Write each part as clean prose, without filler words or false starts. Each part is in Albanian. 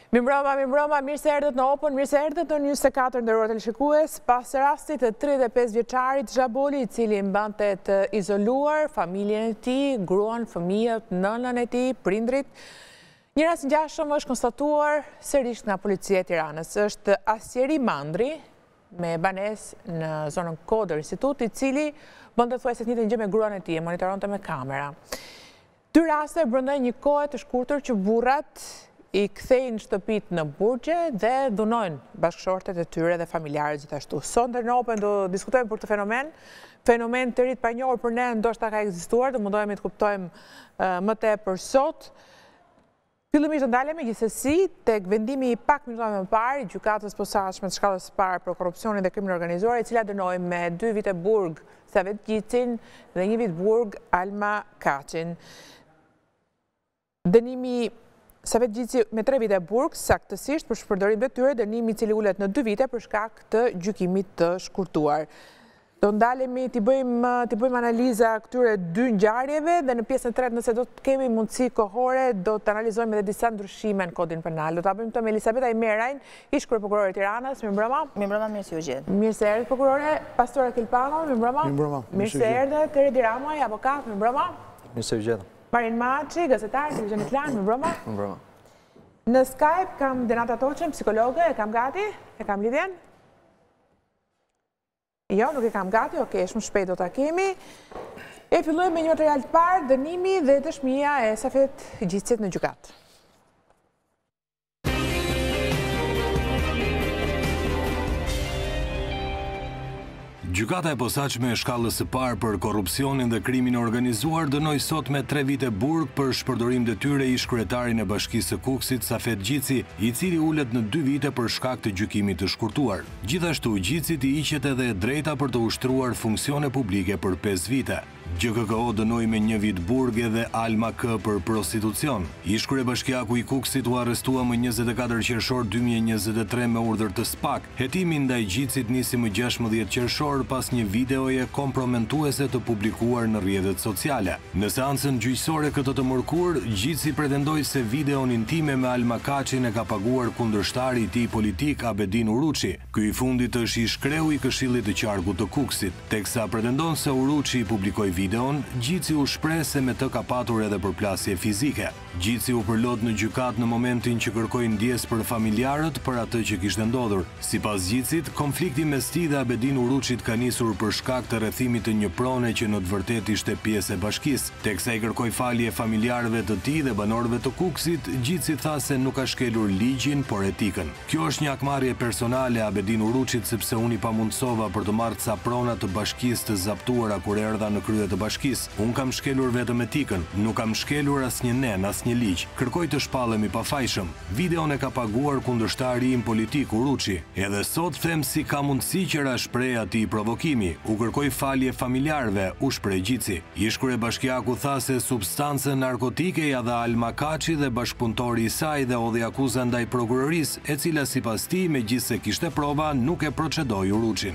Mirëmbrëma, mirë se erdhët në Open, mirë se erdhët në 24 ndërruar teleshikues, pas rastit të 35 vjeçarit Xhaboli, i cili mbante të izoluar familjen e tij, gruan, fëmijët, nënën e tij, prindrit. Një rast i ngjashëm është konstatuar sërish nga policia e Tiranës. Është Asjeri Mandri, me banesë në zonën Kodër Institut, i cili bënte thuajse të njëjtën gjë me gruan e tij, e monitoronte me kamera. Dy raste brenda një kohe të shkurtër që burrat i kthejnë shtëpit në burgje dhe dhunojnë bashkëshortet e tyre dhe familjarët gjithashtu. Sot në Open do diskutojmë për këtë fenomen të rit pa njohur për ne, ndoshta ka ekzistuar, do mundohemi të kuptojmë më tepër sot. Fillimisht do ndalemi gjithsesi tek vendimi i pak minuta më parë i gjykatës posaçme të shkallës së parë për korrupsionin dhe krimin organizuar, e cila dënoi me 2 vite burg Safet Gjicin dhe 1 vit burg Alma Kaçin. Dënimi Safet Gjici me 3 vite burg, saktësisht për shpërdorim detyre, dënimi i cili ulet në 2 vite për shkak të gjykimit të shkurtuar. Do ndalemi t'i bëjmë analiza këtyre 2 ngjarjeve dhe në pjesën e tretë, nëse do të kemi mundësi kohore, do të analizojmë edhe disa ndryshime në kodin penal. Do ta bëjmë të me Elisabeta Imerajn, ish kryeprokurore e Tiranës. Mirëmbrëma. Mirëmbrëma, mirë se u gjet. Mirë se erdhët prokurore. Pastora Kilpano, mirëmbrëma. Mirëmbrëma. Mirë se erdhët Edi Ramaj, avokat, mirëmbrëma. Mirë se u gjet. Marin Maçi, gazetar, televizionit Klan, mirëmbrëma. Mirëmbrëma. Në Skype kam Denata Toçën, psikologe, e kam gati? E kam lidhjen? Jo, nuk e kam gati, okej, shumë shpejt do ta kemi. E fillojmë me një material të parë, dënimi dhe dëshmia e Safet Gjicit në gjykatë. Gjykata e posaçme e shkallës së parë për korrupsionin dhe krimin organizuar dënoi sot me 3 vite burg për shpërdorim detyre ish kryetarin e Bashkisë së Kukësit Safet Gjici, i cili ulet në 2 vite për shkak të gjykimit të shkurtuar. Gjithashtu Gjicit i hiqet edhe drejta për të ushtruar funksione publike për 5 vite. GKKO dënoi me 1 vit burg edhe Alma K për prostitucion. Ish kryebashkiaku i Kukësit u arrestua më 24 qershor 2023 me urdhër të SPAK. Hetimi ndaj Gjicit nisi më 16 qershor pas një videoje kompromentuese të publikuar në rrjetet sociale. Në seancën gjyqësore këtë të mërkur, Gjici pretendoi se videon intime me Alma Kaçin e ka paguar kundërshtari i tij politik Abedin Uruçi. Ky i fundit është ish kreu i Këshillit të Qarkut të Kukësit. Teksa pretendon se Uruçi publikoi videon, Gjici u shpreh se me të ka patur edhe përplasje fizike. Gjici u përlot në gjykatë në momentin që kërkoi ndjes për familjarët për atë që kishte ndodhur. Sipas Gjicit, konflikti mes tij dhe Abedin Uruçit ka nisur për shkak të rrethimit të një prone që në të vërtetë ishte pjesë e bashkisë. Teksa i kërkoi falje familjarëve të tij dhe banorëve të Kukësit, Gjici tha se nuk ka shkelur ligjin, por etikën. Kjo është një akmarrje personale e Abedin Uruçit sepse unë i pamundsova për të marrë ca prona të bashkisë të zaptuara kur erdha në krye të bashkisë. Unë kam shkelur vetëm etikën, nuk kam shkelur asnjë nen, asnjë ligj. Kërkoj të shpallemi pafajshëm. Videon e ka paguar kundërshtari im politik Uruçi. Edhe sot them si ka mundësi që ra shpreh atij provokimi. U kërkoj falje familjarëve, u shpreh Gjici. Ish kryebashkiaku tha se substancën narkotike ja dha Alma Kaçi dhe bashkëpunëtori i saj dhe hodhi akuzë ndaj prokurorisë, e cila sipas tij, megjithse kishte prova, nuk e procedoi Uruçin.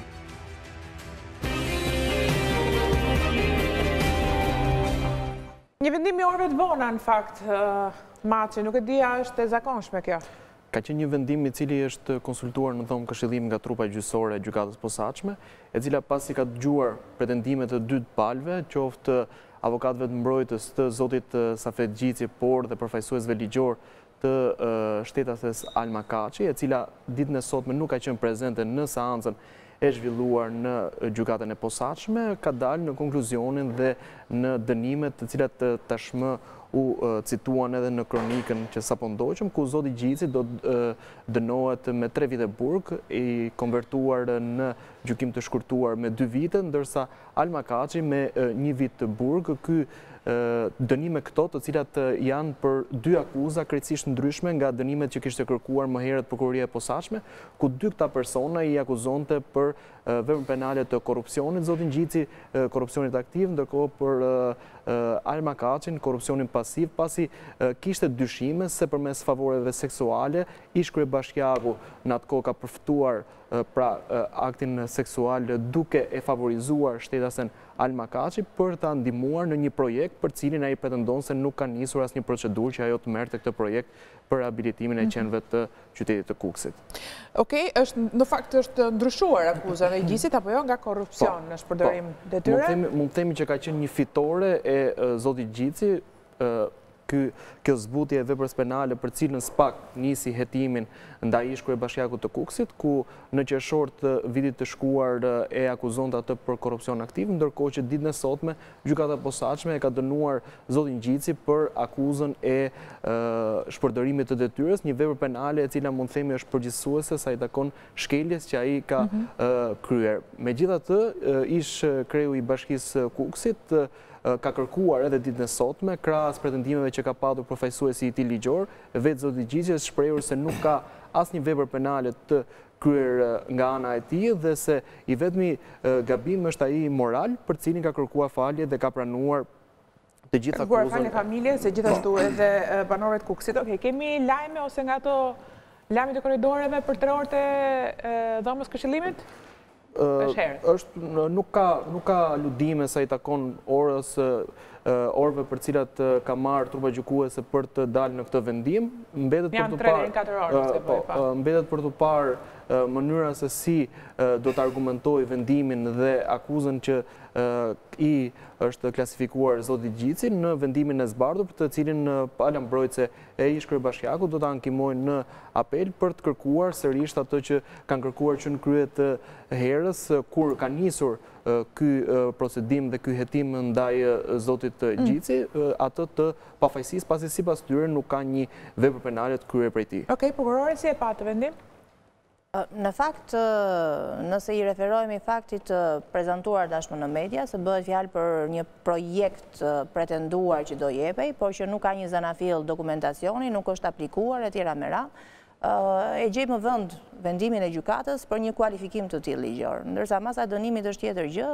Një vendim i orëve të vona, në fakt, Maçi, nuk e dija është e zakonshme kjo. Ka qenë një vendim i cili është konsultuar në dhomë këshillim nga trupa gjyqësore e gjykatës posaçme, e cila pasi ka dëgjuar pretendimet të 2 palëve, qoftë avokatëve të mbrojtës të zotit Safet Gjici, por dhe përfaqësuesve ligjor të shtetases Alma Kaçi, e cila ditën e sotme nuk ka qenë prezente në seancën e zhvilluar në gjykatën e posaçme, ka dalë në konkluzionin dhe në dënimet të cilat tashmë u cituan edhe në kronikën që sapo ndoqëm, ku zoti Gjici do dënohet me 3 vite burg, i konvertuar në gjykim të shkurtuar me 2 vite, ndërsa Alma Kaçi me 1 vit të burg. Ky dënime këto të cilat janë për 2 akuza krejtësisht ndryshme nga dënimet që kishte kërkuar më herët prokuroria e posaçme, ku 2 këta persona i akuzonte për vepër penale të korrupsionit zotin Gjici, korrupsionit aktiv, ndërkohë për Alma Kaçin, korrupsionin pas pasiv, pasi kishte dyshime se përmes favoreve seksuale, ish kryebashkiaku në atë kohë ka përftuar pra aktin seksual duke e favorizuar shtetasen Alma Kaçi për ta ndihmuar në një projekt për cilin ai pretendon se nuk ka nisur asnjë procedurë që ajo të merrte këtë projekt për rehabilitimin e qenëve të qytetit të Kukësit. Okej, në fakt është ndryshuar akuza e gjyqësit apo jo nga korrupsion në shpërdorim detyre? Mund të themi që ka qenë një fitore e zotit Gjitsi, kjo zbutje e veprës penale për cilën SPAK nisi hetimin ndaj ish kryebashkiakut të Kukësit, ku në qershor të vitit të shkuar e akuzonte atë për korrupsion aktiv, ndërkohë që ditën e sotme gjykata e posaçme e ka dënuar zotin Gjitsi për akuzën e shpërdorimit të detyrës, një vepër penale e cila mund të themi është përgjithësuese sa i takon shkeljes që ai ka kryer. Megjithatë, ish kreu i Bashkisë Kukësit ka kërkuar edhe ditën e sotme, krahas pretendimeve që ka patur përfaqësuesi i tij ligjor, vetë zoti Gjitsi është shprehur se nuk ka asnjë vepër penale të kryer nga ana e tij dhe se i vetmi gabim është ai moral për cilin ka kërkuar falje dhe ka pranuar të gjitha akuzat. Kërkuar falje familjes, se gjithashtu edhe banorët Kukësit. Okej, kemi lajme ose nga ato lajmet e korridoreve për 3 orët e dhomës Këshillimit? Nuk ka ludime sa i takon orëve për cilat ka marrë trupa gjykuese për të dalë në këtë vendim. Janë 3-4 orë. Mbetet për të parë mënyra se si do të argumentoj vendimin dhe akuzën që i është klasifikuar zoti Gjitsi në vendimin e zbardhur, për të cilin pala mbrojtëse e ish kryebashkiaku do të ankimojnë në apel për të kërkuar sërish ato që kanë kërkuar që në krye të herës kur ka nisur ky procedim dhe ky hetim ndaj zotit Gjitsi, atë të pafajësisë, pasi sipas tyre nuk ka një vepër penale të kryer prej tij. Okej, prokurori si e pa të vendim? Në fakt, nëse i referojmë i faktit prezentuar tashmë në media, se bëhet fjalë për një projekt pretenduar që do jepej, por që nuk ka një zanafill dokumentacioni, nuk është aplikuar e tjera me radhë, e gjej më vend vendimin e gjykatës për një kualifikim të tillë ligjor. Ndërsa masa dënimit është tjetër gjë,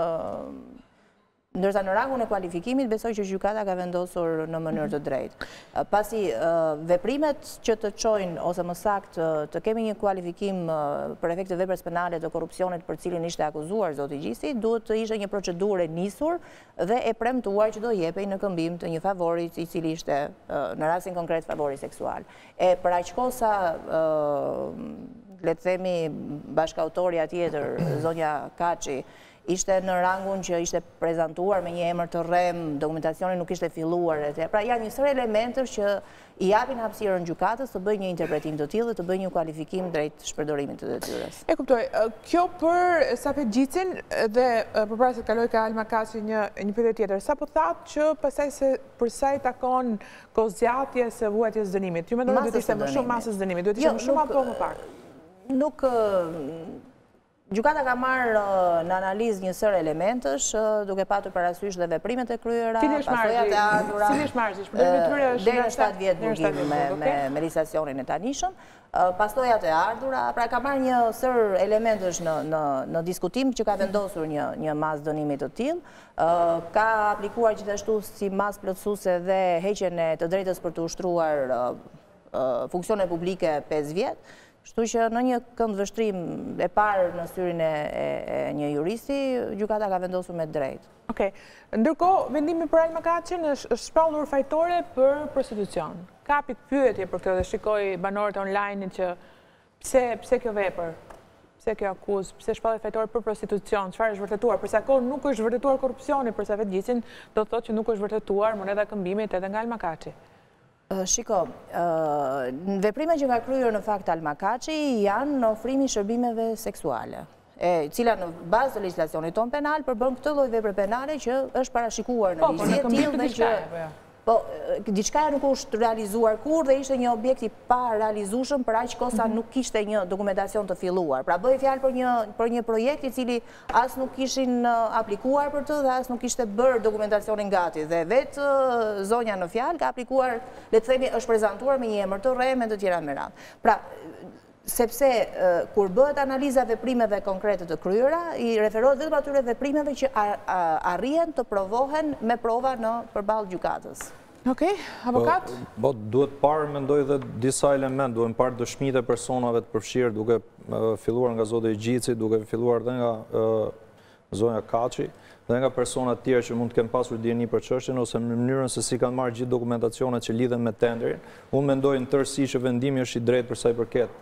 ndërsa në rangun e kualifikimit besoj që gjykata ka vendosur në mënyrë të drejtë. Pasi veprimet që të çojnë ose më saktë të kemi një kualifikim për efekt të veprës penale të korrupsionit për cilin ishte akuzuar zoti Gjitsi, duhet të ishte një procedurë e nisur dhe e premtuar që do jepej në këmbim të një favori i cili ishte në rastin konkret favori seksual. E për aq kohë sa le të themi bashkautorja tjetër, zonja Kaçi, ishte në rangun që ishte prezentuar me një emër të rrem, dokumentacioni nuk ishte filluar, pra janë një sër elementësh që i japin hapësirën gjykatës të bëjë një interpretim të tillë dhe të bëjë një kualifikim drejt shpërdorimit të detyrës. E kuptoj, kjo për Safet Gjitsin dhe përpara se të kaloj ka Alma Kaçi një pyetje tjetër, sa po thatë që pastaj se për sa i takon kozgjatjes së vuajtjes së dënimit, ju mendoni duhet të ishte më shumë masës dënimit, duhet të ishte më shumë apo më pak? Nuk gjykata ka marrë në analizë një sër elementësh, duke patur parasysh dhe veprimet e kryera, pasojat e ardhura. Cili është marrësi? Shpërdorimi i tyre është deri në 7 vjet burgim me legislacionin e tanishëm. Pasojat e ardhura, pra ka marrë një sër elementësh në diskutim që ka vendosur një masë dënimi të tillë. Ka aplikuar gjithashtu si masë plotësuese dhe heqjen e të drejtës për të ushtruar funksione publike 5 vjet. Kështu që në një këndvështrim e parë në syrin e një juristi, gjykata ka vendosur me drejtë. Okej. Ndërkohë, vendimi për Alma Kaçin është shpallur fajtore për prostitucion. Ka pikë pyetje për këtë dhe shikoj banorët online që pse kjo vepër, pse kjo akuzë, pse shpallje fajtore për prostitucion, çfarë është vërtetuar, përsa kohë nuk është vërtetuar korrupsioni për Safet Gjitsin, do të thotë që nuk është vërtetuar moneda këmbimit edhe nga Alma Kaçi. Shiko, veprimet që ka kryer në fakt Alma Kaçi janë në ofrimi shërbimeve seksuale, cila në bazë të legjislacionit ton penal përbën këtë lloj vepre penale që është parashikuar në ligj të tillë dhe që po diçka nuk është realizuar kurrë dhe ishte një objekt i pa realizueshëm për aq kohë sa nuk kishte një dokumentacion të filluar. Pra bëhej fjalë për një projekt i cili as nuk kishin aplikuar për të dhe as nuk kishte bërë dokumentacionin gati dhe vetë zonja në fjalë ka aplikuar, le të themi, është prezantuar me një emër të rrem e të tjera me radhë. Pra sepse kur bëhet analiza veprimeve konkrete të kryera, i referohet vetëm atyre veprimeve që arrihen të provohen me prova në përballë gjykatës. Okej, avokat? Duhet parë, mendoj dhe disa element, duhet parë dëshmitë e personave të përfshirë, duke filluar nga zoti Gjici, duke filluar dhe nga zonja Kaçi, dhe nga persona të tjerë që mund të kenë pasur dieni për çështjen ose në mënyrën se si kanë marrë gjithë dokumentacionet që lidhen me tenderin. Unë mendoj në tërësi që vendimi është i drejtë për sa i përket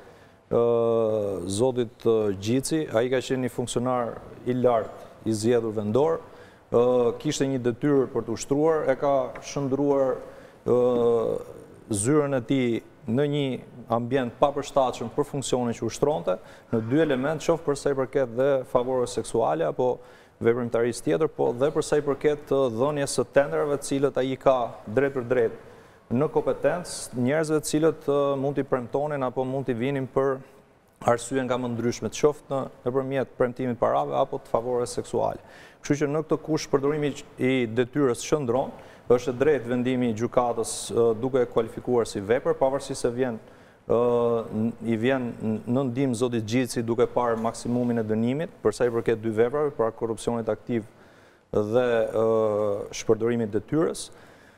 zotit Gjici. Ai ka qenë një funksionar i lartë, i zgjedhur vendor, kishte një detyrë për të ushtruar, e ka shndruar zyrën e tij në një ambient papërshtatshëm për funksionin që ushtronte, në dy element, qoftë për sa i përket dhe favoreve seksuale apo veprimtarisë tjetër, po dhe për sa i përket dhënies së tenderave të cilët ai ka drejt për drejt në kompetencë njerëzve të cilët mund t'i premtonin apo mund t'i vinin për arsye nga më ndryshme, qoftë nëpërmjet premtimit parave apo të favoreve seksuale. Kështu që në këtë kush përdorimi i detyrës qëndron, është drejt vendimi i gjykatës duke e kualifikuar si vepër, pavarësisht se i vjen në ndihmë zotit Gjici duke parë maksimumin e dënimit, për sa i përket dy veprave, pra korrupsionit aktiv dhe shpërdorimit detyrës.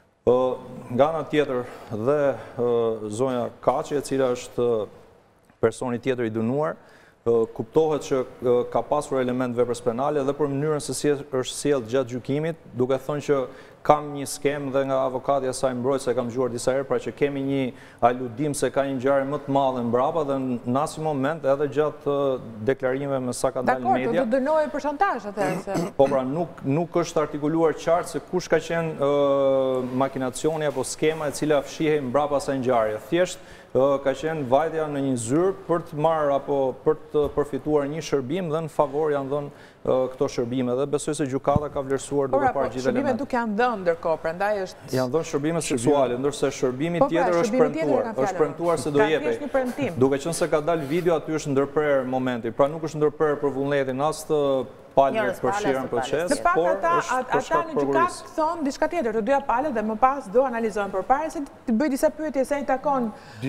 Nga ana tjetër dhe zonja Kaçi, e cila është personi tjetër i dënuar, kuptohet që ka pasur element veprës penale dhe për mënyrën se si është sjellë gjatë gjykimit, duke thënë që kam një skem dhe nga avokati e saj mbrojtës e kam dëgjuar disa herë, pra që kemi një aludim se ka një ngjarje më të madhe mbrapa dhe në asnjë moment edhe gjatë deklarimeve me sa ka dalë në media. Dakor, do dënohej për shantazh atëherë. Po pra, nuk është artikuluar qartë se kush ka qenë makinacioni apo skema e cila fshihej mbrapa asaj ngjarje. Thjesht ka qenë vajtja në një zyrë për të marrë apo për të përfituar një shërbim dhe në favor janë dhënë këto shërbime dhe besoj se gjykata ka vlerësuar duke parë gjithë elementet. Shërbimet nuk janë dhënë ndërkohë, prandaj është... Janë dhënë shërbime seksuale, ndërsa shërbimi tjetër është premtuar se do jepej. Duke qenë se ka dalë video, aty është ndërprer momenti, pra nuk është ndërprer për vullnetin as të palëve të përfshirën proces, por është për shkak të prokurisë. Në pak ata thonë diçka tjetër, të dyja palët dhe më pas do analizojnë përpara se të bëj disa pyetje se i takon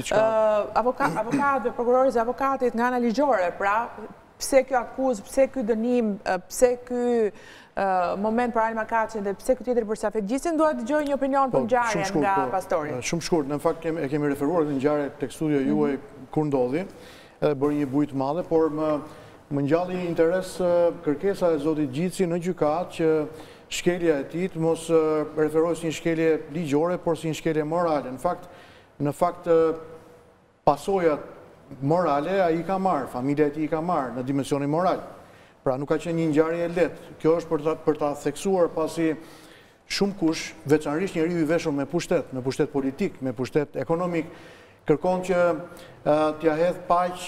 avokatëve, prokurorit dhe avokatit nga ana ligjore, pra pse kjo akuzë, pse ky dënim, pse ky moment për Alma Kaçin dhe pse ky tjetër për Safet Gjicin, dua të dëgjoj një opinion për ngjarjen nga pastori. Shumë shkurt, në fakt e kemi referuar këtë ngjarje tek studio juaj kur ndodhi, edhe bëri një bujë të madhe, por më ngjalli interes kërkesa e zotit Gjici në gjykat që shkelja e tij të mos referohet si një shkelje ligjore, por si një shkelje morale. Në fakt pasojat morale ai ka marrë, familja e tij i ka marrë në dimensionin moral. Pra nuk ka qenë një ngjarje e lehtë. Kjo është për ta theksuar pasi shumë kush, veçanërisht njeriu i veshur me pushtet politik, me pushtet ekonomik, kërkon që t'ia hedh paq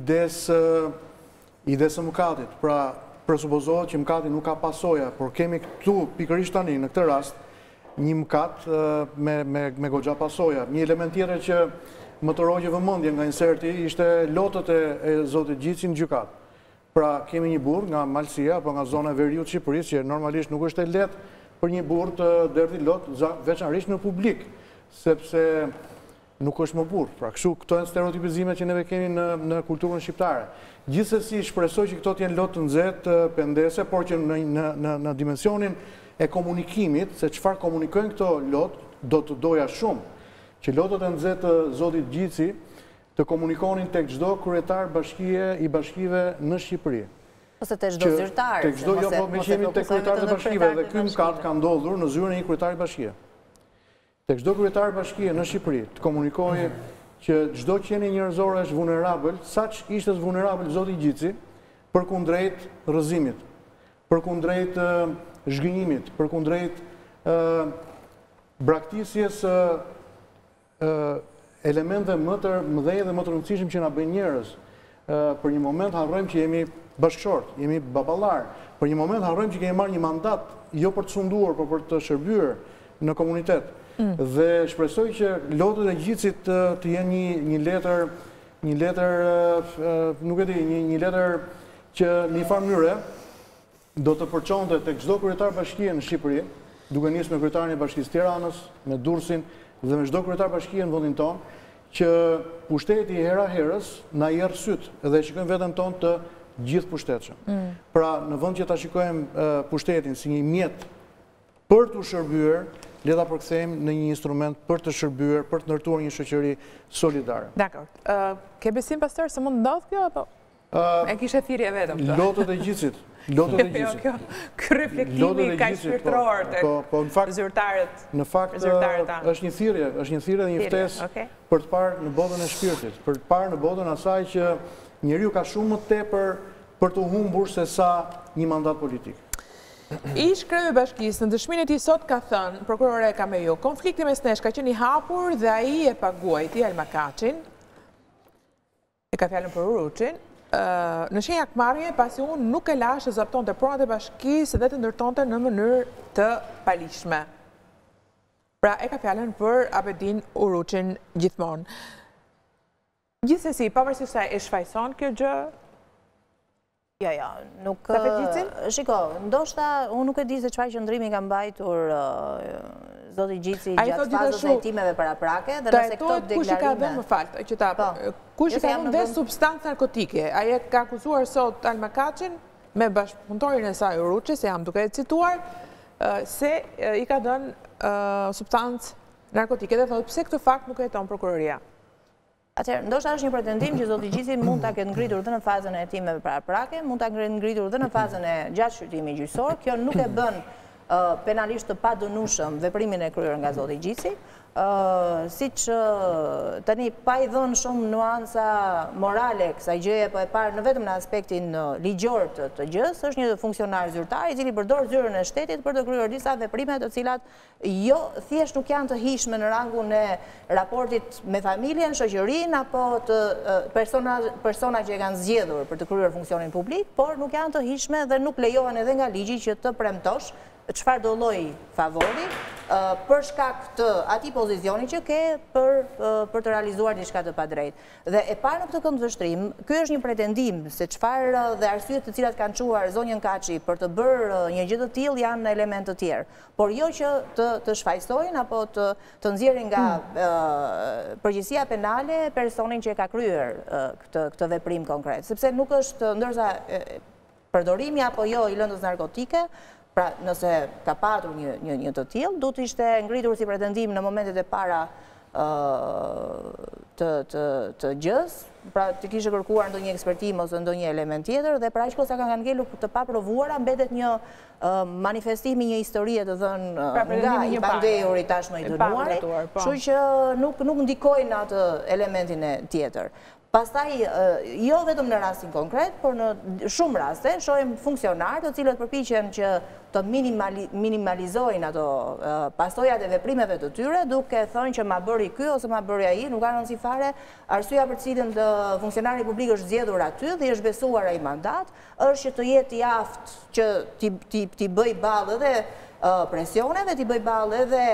idesë mëkatit. Pra, presupozohet që mëkati nuk ka pasoja, por kemi këtu, pikërisht tani, në këtë rast, një mëkat me goxha pasoja. Një element tjetër që më të rogje vëmendje nga inserti ishte lotët e zotit Gjici në gjykat. Pra, kemi një burr nga Malësia, apo nga zona e veriut Shqipërisë, që normalisht nuk është e lehtë për një burr të derdhi lot, veçanërisht në publik, sepse nuk është më burr. Pra, këto janë stereotipizimet që neve kemi në kulturën shqiptare. Gjithsesi, shpresoj që këto të jenë lot të nxehtë, pendese, por që në dimensionin e komunikimit, se çfarë komunikojnë këto lot, do të doja shumë që lotët e nxehtë të zotit Gjici të komunikonin tek çdo kryetar bashkie i bashkive në Shqipëri. Ose tek çdo zyrtar. Tek çdo, jo, po më qemi tek kryetarët e bashkive dhe ky mëkat ka ndodhur në zyrën e një kryetari bashkie. Tek çdo kryetar bashkie në Shqipëri të komunikojë që çdo qenie njerëzore është vulnerabël, saq ishte vulnerabël zoti Gjici përkundrejt rrëzimit, përkundrejt zhgënjimit, përkundrejt braktisjes elementeve më të mëdhenj dhe më të rëndësishëm që na bëjnë njerëz. Për një moment harrojmë që jemi bashkëshort, jemi baballar. Për një moment harrojmë që kemi marrë një mandat jo për të sunduar, por për të shërbyer në komunitet. Dhe shpresoj që lotët e Gjicit të jenë një letër, nuk e di, një letër që në një farë mënyrë do të përçonte tek çdo kryetar bashkie në Shqipëri, duke nisur me kryetarin e Bashkisë Tiranës, me Durrësin dhe me çdo kryetar bashkie në vendin tonë, që pushteti hera herës na jep syt dhe shikojmë veten tonë të gjithë pushtetshëm. Pra, në vend që ta shikojmë pushtetin si një mjet për të shërbyer, le ta përkthejmë në një instrument për të shërbyer, për të ndërtuar një shoqëri solidare. Dakor. Ke besim, pastor, se mund ndodh kjo apo? E kishe thirrje vetëm këtë? Lotët e gjicit. Lotët e gjicit. Ky reflektimi ka shpirtëror të zyrtarët. Në fakt është një thirrje, dhe një ftesë për të parë në botën e shpirtit, për të parë në botën asaj që njeriu ka shumë më tepër për të humbur se sa një mandat politik. Ish kreu i bashkisë në dëshminë e tij sot ka thënë, prokurore Kamejo, konflikti mes nesh ka qenë i hapur dhe ai e paguajti Alma Kaçin. E ka fjalën për Uruçin. Në shenjë akmarrje, pasi unë nuk e lash të zaptonte pronat e bashkisë dhe të ndërtonte në mënyrë të palishme. Pra e ka fjalën për Abedin Uruçin gjithmonë. Gjithsesi, pavarësisht se e shfaqson kjo gjë, Jo, nuk... Shiko, ndoshta, unë nuk e di se çfarë qëndrimi ka mbajtur zoti Gjici gjatë fazës e hetimeve paraprake, dhe nëse këto deklarime... Kush i ka dhënë, më falë, kush i ka dhënë dhe substancë narkotike? Ai e ka akuzuar sot Alma Kaçin me bashkëpunëtorin e saj Uruçi, se jam duke e cituar, se i ka dhënë substancë narkotike dhe thotë pse këtë fakt nuk e heton prokuroria. Atëherë, ndoshta është një pretendim që zoti Gjici mund ta ketë ngritur dhe në fazën e hetimeve paraprake, mund ta ketë ngritur dhe në fazën e gjatë shqyrtimit gjyqësor. Kjo nuk e bën penalisht të padënueshëm veprimin e kryer nga zoti Gjici, siç tani pa i dhënë shumë nuanca morale kësaj gjëje, po e parë në vetëm në aspektin ligjor të gjës, është një funksionar zyrtar i cili përdor zyrën e shtetit për të kryer disa veprime të cilat jo thjesht nuk janë të hishme në rangun e raportit me familjen, shoqërinë apo të persona që e kanë zgjedhur për të kryer funksionin publik, por nuk janë të hishme dhe nuk lejohen edhe nga ligji që të premtosh çfarë do lloj favori për shkak të atij pozicioni që ke për të realizuar diçka të padrejtë. Dhe e parë në këtë këndvështrim, ky është një pretendim se çfarë dhe arsyet të cilat kanë çuar zonjën Kaçi për të bërë një gjë të tillë janë elemente të tjerë, por jo që të shfaqsojnë apo të nxjerrin nga përgjegjësia penale personin që e ka kryer këtë veprim konkret, sepse nuk është ndërsa përdorimi apo jo i lëndës narkotike. Pra, nëse ka patur një të tillë, duhet të ishte ngritur si pretendim në momentet e para të gjës, pra të kishte kërkuar ndonjë ekspertim ose ndonjë element tjetër, dhe për aq kohë sa kanë ngelur të paprovuara, mbetet një manifestim i një historie të dhënë nga i pandehur i tashmë i dënuari, kështu që nuk ndikojnë atë elementin e tjetër. Pastaj, jo vetëm në rastin konkret, por në shumë raste, shohim funksionarë të cilët përpiqen që të minimalizojnë ato pasojat e veprimeve të tyre, duke thënë që ma bëri ky ose ma bëri ai, nuk ka rëndësi fare. Arsyeja për cilën funksionari publik është zgjedhur aty dhe është besuar ai mandat, është që të jetë i aftë që t'i bëj ballë edhe presioneve, t'i bëj ballë edhe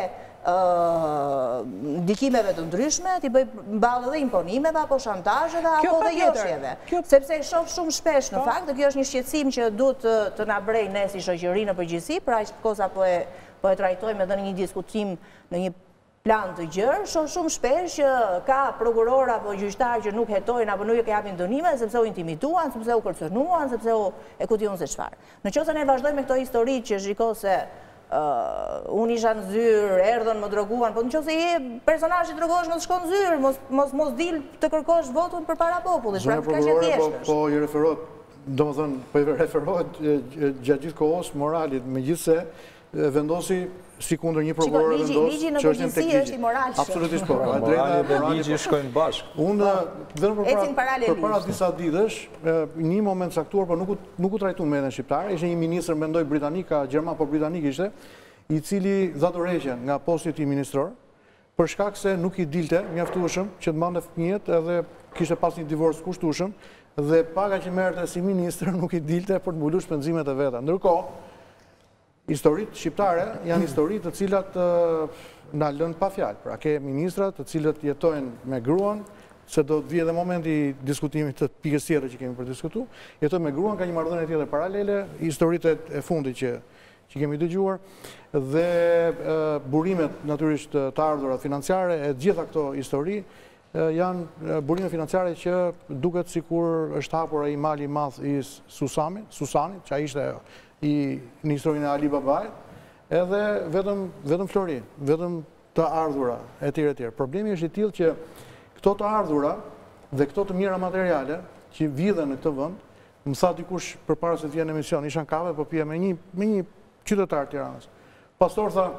ndikimeve të ndryshme, t'i bëj ballë dhe imponimeve apo shantazheve apo dhe joshjeve. Sepse shoh shumë shpesh në fakt, dhe kjo është një shqetësim që duhet të na brej ne si shoqëri në përgjithësi, për aq kohë po e trajtojmë edhe në një diskutim në një plan të gjerë, shoh shumë shpesh që ka prokuror apo gjyqtar që nuk hetojnë apo nuk e japin dënime sepse u intimiduan, sepse u kërcënuan, sepse e ku diun se çfarë. Nëse ne vazhdojmë me këto histori që shiko se unë isha në zyrë, erdhën, më droguan, po nëse je personazh i drogohesh, mos shkon në zyrë, mos dil të kërkosh votën përpara popullit, pra ka që thjesht. Po i referohet, domethënë, po i referohet gjatë gjithë kohës moralit, megjithse vendosi si kundër një prokuror vendos që është në tek ligji. Është imoralshëm. Absolutisht po. Morali dhe ligji shkojnë bashkë. Unë vetëm përpara disa ditësh, në një moment caktuar, por nuk u trajtuan me edhe shqiptar, ishte një ministër mendoj britanik, Gjerman, po britanik ishte, i cili dha dorëheqjen nga posti i tij ministror, për shkak se nuk i dilte mjaftueshëm që të mande fëmijët, edhe kishte pas një divorc kushtueshëm, dhe paga që merrte si ministër nuk i dilte për të mbuluar shpenzimet e veta. Ndërkohë, historitë shqiptare janë historitë të cilat na lënë pa fjalë. Pra ke ministra të cilët jetojnë me gruan, se do të vijë edhe momenti i diskutimit të pikës tjetër që kemi për të diskutuar, jetojnë me gruan, ka një marrëdhënie tjetër paralele, historitë e fundit që kemi dëgjuar, dhe burimet natyrisht të ardhurat financiare, e gjitha këto histori janë burime financiare që duket sikur është hapur ai mali i madh i Susanit, që ai ishte në historinë e Ali Babait, edhe vetëm Flori, vetëm të ardhura, etj. Problemi është i tillë që këto të ardhura dhe këto të mira materiale që vidhen në këtë vend, më tha dikush përpara se të vjen në emision, isha në kave, po pija me një qytetar të Tiranës. Pastor tha,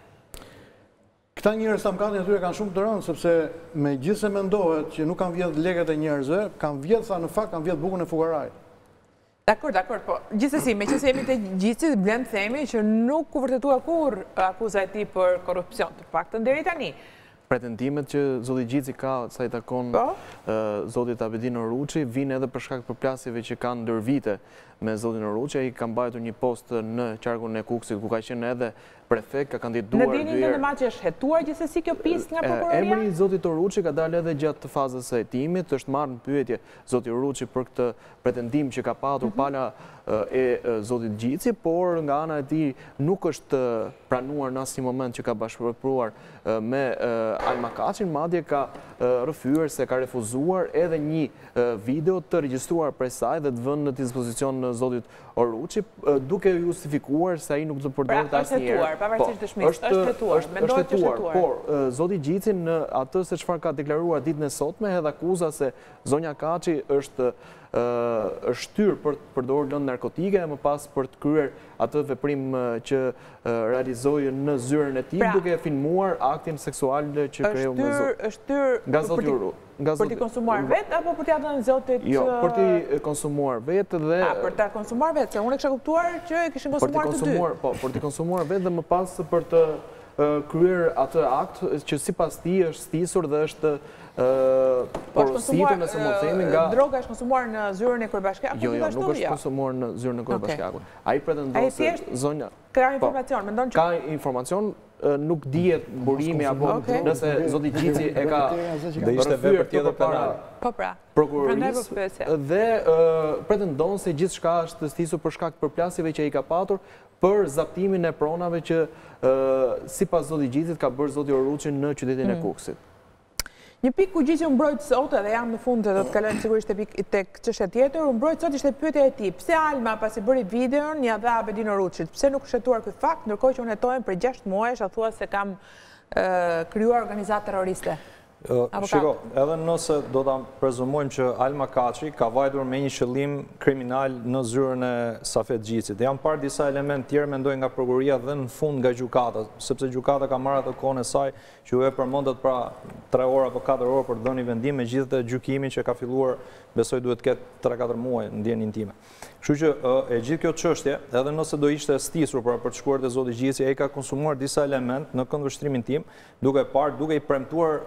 këta njerëz sa më kanë aty kanë shumë të rëndë, sepse me gjithë se mendohet që nuk kanë vjedh lekët e njerëzve, kanë vjedh, tha, në fakt kanë vjedh bukën e fugarajit. Dakor, po gjithsesi, me që se jemi të Gjitsit, blend themi që nuk u vërtetua kur akuza e tij për korrupsion, të paktën deri tani. Pretendimet që zoti Gjitsi ka sa i takon zotit Abedin Oruçi vinë edhe për shkak të përplasjeve që kanë ndër vite me zotin Oruçi. Ai ka mbajtur një post në qarkun e Kukësit ku ka qenë edhe prefekt, ka kandidatuar. Në dinin në që është hetuar gjithsesi kjo pjesë nga prokuroria? Emri i zotit Oruçi ka dalë edhe gjatë fazës së hetimit, është marrë në pyetje zoti Oruçi për këtë pretendim që ka patur pala e zotit Gjitsi, por nga ana e tij nuk është pranuar në asnjë moment që ka bashkëpunuar me Alma Kaçin, madje ka rrëfyer se ka refuzuar edhe një video të regjistruar prej saj dhe të vënë në dispozicion në zotit Oruçi, duke justifikuar se ai nuk do të përdorte asnjëherë. Pavarësisht dëshmisë, është hetuar, mendohet që është hetuar. Por zoti Gjitsi në atë se çfarë ka deklaruar ditën e sotme hedh akuzë se zonja Kaçi është shtyr për të përdorur lëndë narkotike e më pas për të kryer atë veprim që realizoi në zyrën e tij duke filmuar aktin seksual që kreu me zotin. Është shtyr për t'i konsumuar vetë apo për t'ia dhënë zotit? Jo, për t'i konsumuar vetë dhe për t'a konsumuar vetë, se unë e kisha kuptuar që e kishin konsumuar të dy. Po, për t'i konsumuar vetë dhe më pas për të kryer atë akt që sipas tij është stisur dhe është porositur nëse mund të themi nga droga është konsumuar në zyrën e Kryebashkiakut. Jo, nuk është konsumuar në zyrën e Kryebashkiakut. Ai pretendon se zonja ka informacion, mendon që ka informacion, nuk dihet burimi apo nëse zoti Gjitsi e ka dhe ishte vepër tjetër penale. Po pra. Prokurorisë dhe pretendon se gjithçka është stisur për shkak të përplasjeve që ai ka patur për zaptimin e pronave që sipas zotit Gjitsit ka bërë zoti Oruçi në qytetin e Kukësit. Një pikë ku Gjitsi u mbrojt sot edhe jam në fund dhe do të kalojmë sigurisht tek çështja tjetër, u mbrojt sot ishte pyetja e tij. Pse Alma pasi bëri videon ja dha Abedin Oruçit? Pse nuk shëtuar ky fakt, ndërkohë që unë hetohem për 6 muaj, a thua se kam krijuar organizatë terroriste? Shiko, edhe nëse do ta prezumojmë që Alma Kaçi ka vajtur me një qëllim kriminal në zyrën e Safet Gjitsit. Janë parë disa elementë tjerë mendoj nga prokuroria dhe në fund nga gjykata, sepse gjykata ka marrë atë kohën e saj që ju e përmendet pra 3 orë apo 4 orë për të dhënë vendim, megjithatë gjykimi që ka filluar besoj duhet të ketë 3-4 muaj në ndjenjën time. Kështu që e gjithë kjo çështje, edhe nëse do ishte stisur për të shkuar te zoti Gjitsi, ai ka konsumuar disa elementë në këndvështrimin tim, duke i premtuar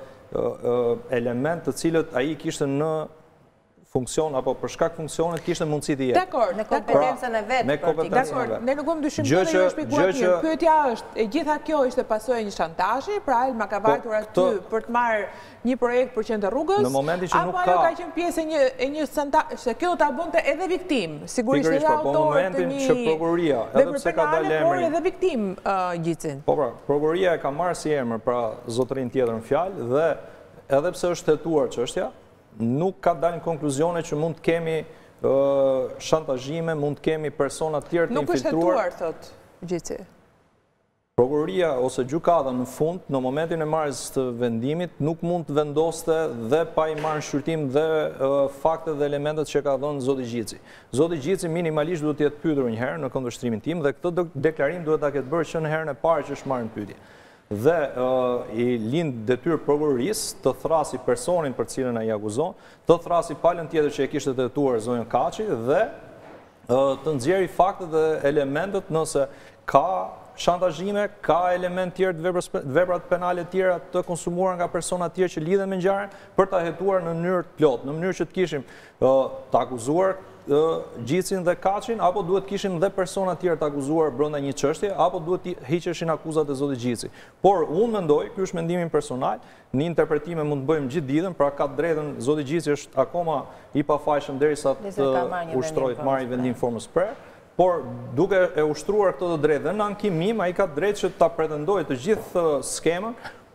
element të cilët ai kishte në funksion apo për shkak funksionit kishte mundësi të jetë. Dakor, me kompetencën e vet. Dakor, ne nuk vëmë dyshim se ju shpjeguar mirë. Pyetja është, e gjitha kjo ishte pasojë një shantazhi, pra Alma ka vajtur aty për të marrë një projekt për qendër rrugës. Në momentin që nuk ka, apo ajo ka qenë pjesë e një shantazhi, se kjo do ta bënte edhe viktim. Sigurisht edhe autor. Po në momentin që prokuroria, edhe pse ka dalë emri, por edhe viktim Gjitsin. Po pra, prokuroria e ka marrë si emër pra zotërin tjetër në fjalë dhe edhe pse është hetuar çështja, nuk ka dalë në konkluzione që mund të kemi shantazhime, mund të kemi persona të tjerë të infiltruar. Nuk është hetuar, thot Gjitsi. Prokuroria ose gjykata në fund, në momentin e marrjes të vendimit, nuk mund të vendoste dhe pa i marrë në shqyrtim dhe faktet dhe elementet që ka dhënë zoti Gjitsi. Zoti Gjitsi minimalisht duhet të jetë pyetur një herë në këndvështrimin tim dhe këtë deklarim duhet ta ketë bërë që në herën e parë që është marrë në pyetje. Dhe i lind detyrë prokurorisë të thrasi personin për cilën ai akuzon, të thrasi palën tjetër që e kishte tetuar zonja Kaçi dhe të nxjerrë faktet dhe elementet nëse ka shantazhime, ka element tjerë të veprat penale tjera të konsumuar nga persona tjerë që lidhen me ngjarjen për ta hetuar në mënyrë të plotë, në mënyrë që të kishim të akuzuar Gjitsin dhe Kaçin, apo duhet kishim dhe persona tjerë të akuzuar brenda një çështje, apo duhet të hiqeshin akuzat e zotit Gjitsi. Por unë mendoj, ky është mendimin personal, në interpretime mund të bëjmë gjithë ditën, pra ka drejtën zoti Gjitsi është akoma i pafajshëm derisa të ushtrojë të marrë vendim formës prerë. Por duke e ushtruar këtë të drejtë dhe në ankim ai ka drejtë që ta pretendojë të gjithë skemën,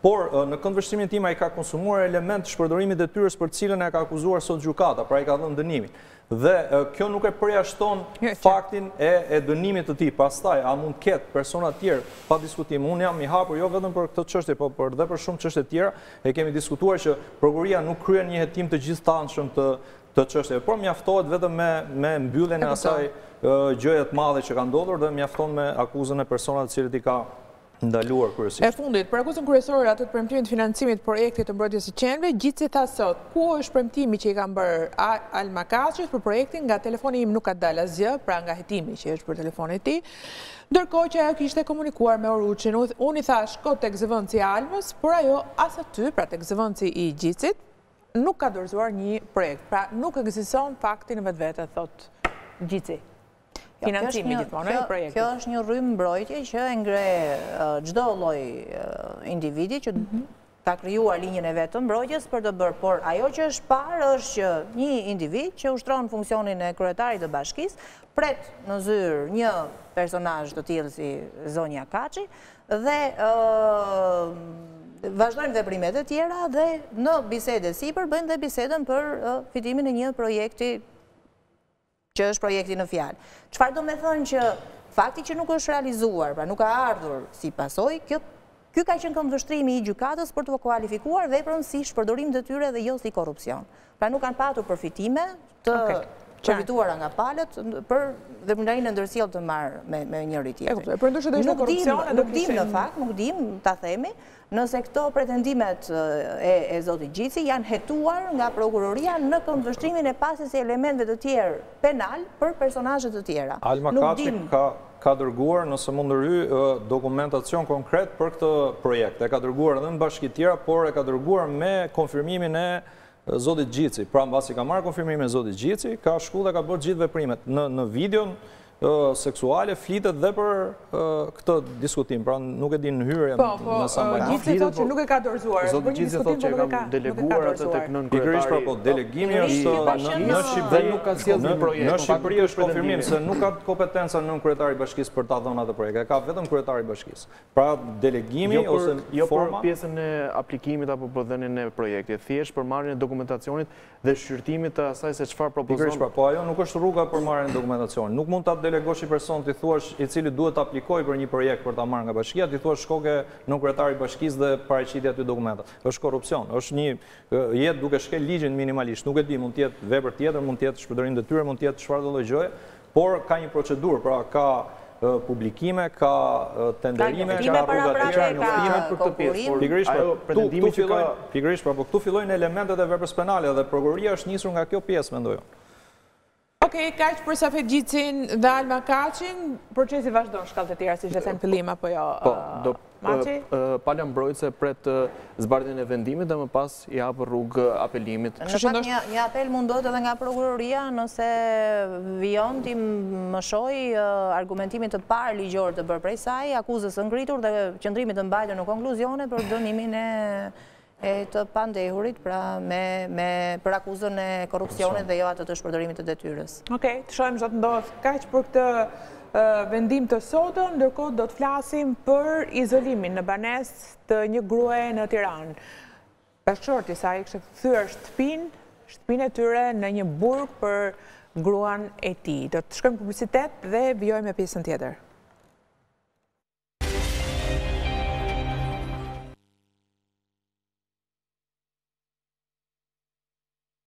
Por në këndvështrimin tim ai ka konsumuar element të shpërdorimit detyrës për cilën e ka akuzuar sot gjykata, pra i ka dhënë dënimin. Dhe kjo nuk e përjashton faktin e dënimit të tij. Pastaj, a mund ketë persona të tjerë pa diskutim? Unë jam i hapur jo vetëm për këtë çështje, por edhe për shumë çështje tjera. E kemi diskutuar që prokuroria nuk kryen një hetim të gjithëtanshëm të çështjeve, por mjaftohet vetëm me mbylljen e asaj gjëje të madhe që ka ndodhur dhe mjafton me akuzën e personave të cilët i ka ndaluar kryesisht. E fundit, për akuzën kryesore atë të premtimit të financimit të projektit të mbrojtjes së qenëve, Gjitsi tha sot, ku është premtimi që i kanë bërë Alma Kaçit për projektin, nga telefoni im nuk ka dalë asgjë, pra nga hetimi që është për telefonin e tij. Ndërkohë që ajo kishte komunikuar me Oruçin, unë i thash shko tek zëvendësi i Almës, por ajo as aty, pra tek zëvendësi i Gjitsit, nuk ka dorëzuar një projekt. Pra nuk ekziston fakti në vetvete, thot Gjitsi. Financimi gjithmonë e projektit. Kjo është një rrymë mbrojtje që e ngre çdo lloj individi që ka krijuar linjën e vet të mbrojtjes për të bërë, por ajo që është parë është që një individ që ushtron funksionin e kryetarit të bashkisë pret në zyrë një personazh të tillë si zonja Kaçi dhe vazhdojnë veprimet e tjera dhe në bisede sipër bëjnë dhe bisedën për fitimin e një projekti që është projekti në fjalë. Çfarë do me thënë që fakti që nuk është realizuar, pra nuk ka ardhur si pasojë, ky ka qenë këndvështrimi i gjykatës për të kualifikuar veprën si shpërdorim detyre dhe jo si korrupsion. Pra nuk kanë patur përfitime të përfituara nga palët për veprimtarinë e ndërsjellë të marrë me njëri tjetrin. Por ndoshta do ishte korrupsion, nuk dim në fakt, nuk dim ta themi, nëse këto pretendimet e zotit Gjitsi janë hetuar nga prokuroria në këndvështrimin e pasjes e elementeve të tjerë penal për personazhe të tjera. Alma Kaçi ka dërguar, nëse mund ndërhy, dokumentacion konkret për këtë projekt. E ka dërguar edhe në bashki tjera, por e ka dërguar me konfirmimin e zotit Gjitsi. Pra mbasi ka marrë konfirmimin e zotit Gjitsi, ka shku dhe ka bërë gjithë veprimet. Në videon seksuale flitet dhe për këtë diskutim, pra nuk e din në hyrje në sambajt. Gjitsi thotë që nuk e ka dorëzuar. Zotë Gjitsi thotë që e ka deleguar atë tek nën kryetari. Po delegimi është në Shqipëri, nuk ka sjellë një projekt. Në Shqipëri është konfirmim se nuk ka kompetenca nën kryetari i bashkisë për ta dhënë atë projekt, e ka vetëm kryetari i bashkisë. Pra delegimi ose jo për forma pjesën e aplikimit apo për dhënien e projektit, thjesht për marrjen e dokumentacionit dhe shqyrtimit të asaj se çfarë propozon. Po ajo nuk është rruga për marrjen e dokumentacionit. Nuk mund ta delegosh i person ti thuash i cili duhet të aplikojë për një projekt për ta marrë nga bashkia, ti thuash shkoke në kryetari i bashkisë dhe paraqiti aty dokumentat. Është korrupsion, është një jetë duke shkel ligjin minimalisht. Nuk e di, mund të jetë vepër tjetër, mund të jetë shpërdorim detyre, mund të jetë çfarëdo lloj gjëje, por ka një procedurë, pra ka publikime, ka tenderime, ka rruga tjera, njoftime për këtë pjesë. Pikërisht, po këtu fillojnë elementet e veprës penale dhe prokuroria është nisur nga kjo pjesë, mendoj unë. Okej, kaq për Safet Gjitsin dhe Alma Kaçin, procesi vazhdon shkallët e tjera, si që thënë fillim apo jo. Pala mbrojtëse pret zbardhjen e vendimit dhe më pas i hap rrugë apelimit. Në fakt një apel mundohet edhe nga prokuroria nëse vijon ti më shoj argumentimin të parë ligjor të bërë prej saj, akuzës së ngritur dhe qëndrimit të mbajtur në konkluzione për dënimin e të pandehurit, pra për akuzën e korrupsionit dhe jo atë të shpërdorimit të detyrës. Okej, të shohim çfarë ndodh. Kaq për këtë vendim të sotëm, ndërkohë do të flasim për izolimin në banesë të një gruaje në Tiranë. Bashkëshorti i saj kishte thyer shtëpinë e tyre në një burg për gruan e tij. Do të shkojmë në publicitet dhe vijojmë me pjesën tjetër.